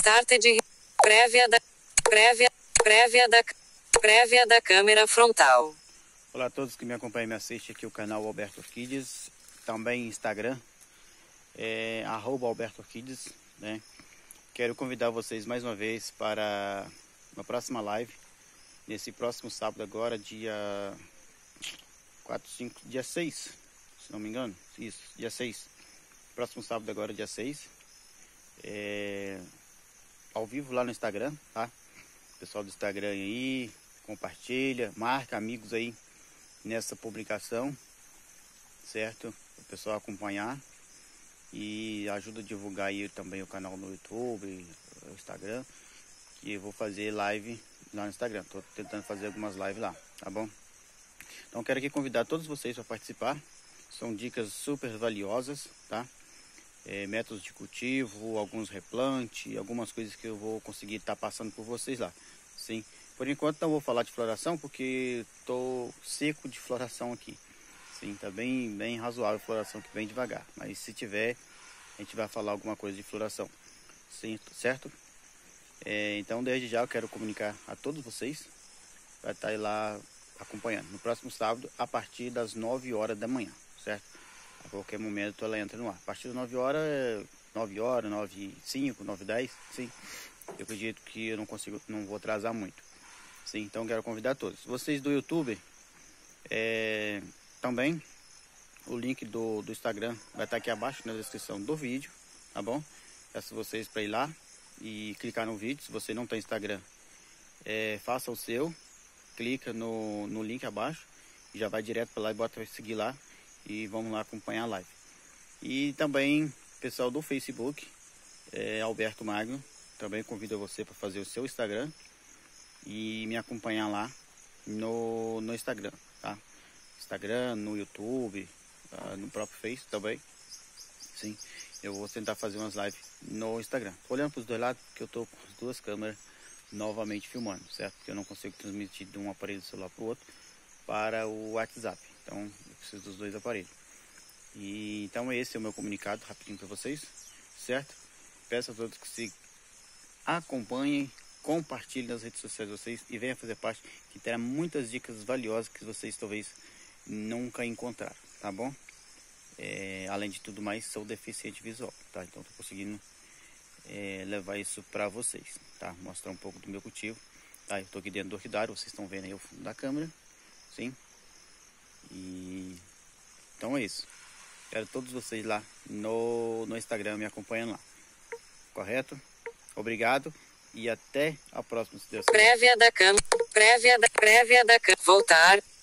Start de prévia da câmera frontal. Olá a todos que me acompanham e me assistem aqui o canal Alberto Orquídeas, também Instagram, @Alberto Orquídeas, né? Quero convidar vocês mais uma vez para uma próxima live, nesse próximo sábado agora, dia 6, se não me engano, isso, dia 6, próximo sábado agora, dia 6, ao vivo lá no Instagram, tá? Pessoal do Instagram aí, compartilha, marca amigos aí nessa publicação, certo? O pessoal acompanhar e ajuda a divulgar aí também o canal no YouTube, o Instagram, que eu vou fazer live lá no Instagram. Tô tentando fazer algumas lives lá, tá bom? Então quero aqui convidar todos vocês para participar. São dicas super valiosas, tá? Métodos de cultivo, alguns replantes, algumas coisas que eu vou conseguir estar passando por vocês lá, sim. Por enquanto não vou falar de floração porque tô seco de floração aqui. Sim, tá bem razoável a floração, que vem devagar. Mas se tiver, a gente vai falar alguma coisa de floração. Sim, certo? Então desde já eu quero comunicar a todos vocês para estar aí lá acompanhando. No próximo sábado, a partir das 9 horas da manhã, certo? A qualquer momento ela entra no ar. A partir das 9 horas, 9 horas, 9h05, 9h10, sim. Eu acredito que eu não vou atrasar muito. Sim, então quero convidar todos. Vocês do YouTube, também o link do Instagram vai estar aqui abaixo na descrição do vídeo, tá bom? Peço vocês para ir lá e clicar no vídeo. Se você não tem Instagram, faça o seu, clica no link abaixo e já vai direto para lá e bota seguir lá e vamos lá acompanhar a live. E também pessoal do Facebook, Alberto Magno, também convido você para fazer o seu Instagram e me acompanhar lá no Instagram, tá? Instagram, no YouTube, no próprio Face também, sim. Eu vou tentar fazer umas lives no Instagram. Tô olhando para os dois lados porque eu tô com as duas câmeras novamente filmando, certo? Porque eu não consigo transmitir de um aparelho do celular para o outro para o WhatsApp. Então eu preciso dos dois aparelhos. E então esse é o meu comunicado rapidinho para vocês, certo? Peço a todos que se acompanhem, compartilhem nas redes sociais de vocês e venham fazer parte, que terá muitas dicas valiosas que vocês talvez nunca encontraram, tá bom? Além de tudo mais, sou deficiente visual, tá? Então tô conseguindo levar isso para vocês, tá? Mostrar um pouco do meu cultivo, tá? Eu tô aqui dentro do orquidário, vocês estão vendo aí o fundo da câmera, sim? E então é isso. Quero todos vocês lá no Instagram me acompanhando lá, correto? Obrigado e até a próxima, se Deus quiser. Prévia da câmera. Voltar.